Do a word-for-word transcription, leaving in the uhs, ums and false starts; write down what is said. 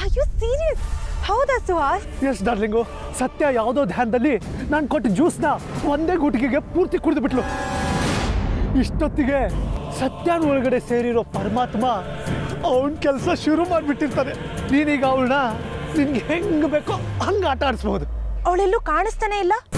Are you serious? ಹೌದಾ Suhas? S darling, ಸತ್ಯ ಯಾವುದೋ ಧ್ಯಾನದಲ್ಲಿ ನಾನು ಕೊಟ್ಟ ಜ್ಯೂಸ್ನ ಒಂದೇ ಗುಟಿಗೆಗೆ ಪೂರ್ತಿ ಕುಡಿದು ಬಿಟ್ಲು. ಇಷ್ಟೊತ್ತಿಗೆ ಸತ್ಯನ ಒಳಗಡೆ ಸೇರಿರೋ ಪರಮಾತ್ಮ ಅವನ ಕೆಲಸ ಶುರು ಮಾಡಿಬಿಟ್ಟಿರ್ತಾನೆ. ನೀನೀಗ ಅವಳನ್ನ ನಿನ್ಗೆ ಹೆಂಗೆ ಬೇಕೋ ಹಂಗೆ ಆಟ ಆಡಿಸ್ಬೋದು. ಅವಳೆಲ್ಲೂ ಕಾಣಿಸ್ತಾನೆ ಇಲ್ಲ.